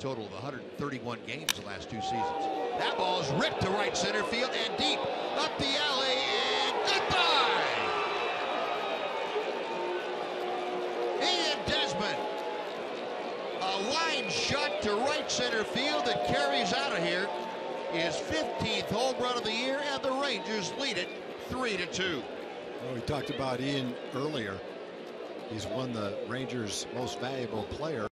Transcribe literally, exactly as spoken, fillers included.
total of one hundred thirty-one games the last two seasons. That ball is ripped to right center field and deep up the alley and goodbye. Ian Desmond, a line shot to right center field that carries out of here. His fifteenth home run of the year, and the Rangers lead it three to two. Well, we talked about Ian earlier. He's won the Rangers' most valuable player.